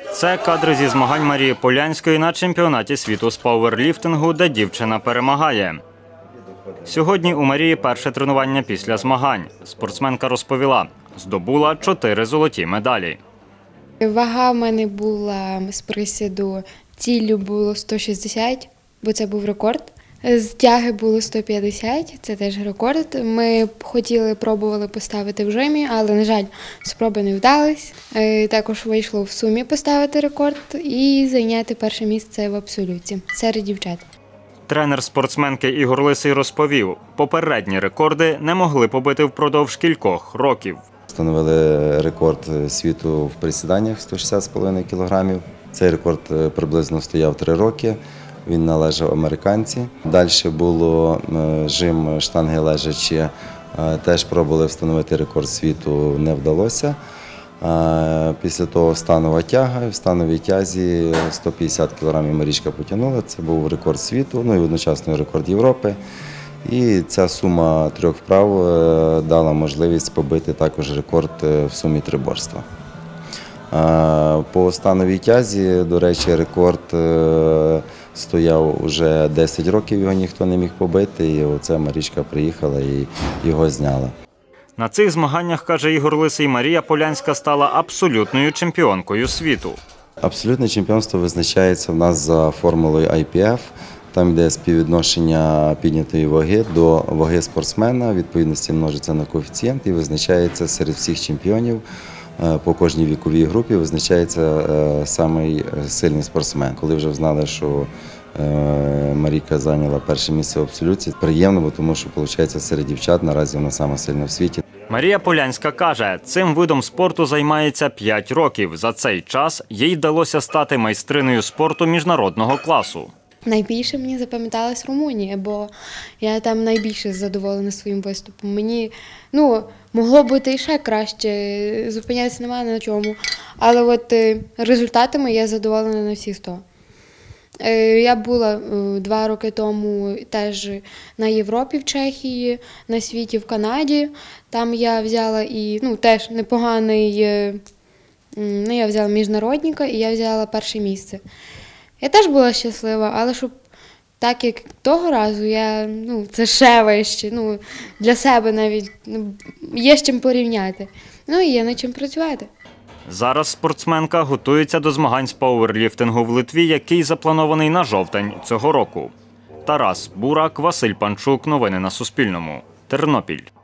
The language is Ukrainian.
Це кадри зі змагань Марії Полянської на чемпіонаті світу з пауерліфтингу, де дівчина перемагає. Сьогодні у Марії перше тренування після змагань. Спортсменка розповіла, здобула 4 золоті медалі. Вага в мене була з присіду, ціллю було 160, бо це був рекорд. З тяги було 150, це теж рекорд. Ми пробували поставити в жимі, але, на жаль, спроби не вдались. Також вийшло в сумі поставити рекорд і зайняти перше місце в абсолюті серед дівчат. Тренер спортсменки Ігор Лисий розповів, попередні рекорди не могли побити впродовж кількох років. Встановили рекорд світу в присіданнях 160,5 кг. Цей рекорд приблизно стояв 3 роки. Він належав американці. Далі було жим штанги лежачі. Теж пробували встановити рекорд світу, не вдалося. Після того станова тяга. В становій тязі 150 кг Марічка потягнула. Це був рекорд світу, ну і одночасно рекорд Європи. І ця сума 3 вправ дала можливість побити також рекорд в сумі триборства. По становій тязі, до речі, рекорд стояв уже 10 років, його ніхто не міг побити, і оце Марічка приїхала і його зняла. На цих змаганнях, каже Ігор Лисий, Марія Полянська стала абсолютною чемпіонкою світу. Абсолютне чемпіонство визначається в нас за формулою IPF. Там йде співвідношення піднятої ваги до ваги спортсмена, відповідності множиться на коефіцієнт і визначається серед всіх чемпіонів. По кожній віковій групі визначається самий сильний спортсмен. Коли вже знали, що Марійка зайняла перше місце в абсолюті, приємно, тому що, виходить, серед дівчат наразі вона сама сильна в світі. Марія Полянська каже, цим видом спорту займається 5 років. За цей час їй вдалося стати майстринею спорту міжнародного класу. Найбільше мені запам'яталась Румунія, бо я там найбільше задоволена своїм виступом. Мені, могло бути і ще краще, зупинятися немає на чому. Але от результатами я задоволена на всі 100. Я була 2 роки тому теж на Європі в Чехії, на світі в Канаді. Там я взяла і, теж непоганий, я взяла міжнародника і я взяла перше місце. Я теж була щаслива, але щоб так, як того разу, це ще вище, для себе навіть є з чим порівняти. І є над чим працювати. Зараз спортсменка готується до змагань з пауерліфтингу в Литві, який запланований на жовтень цього року. Тарас Бурак, Василь Панчук. Новини на Суспільному. Тернопіль.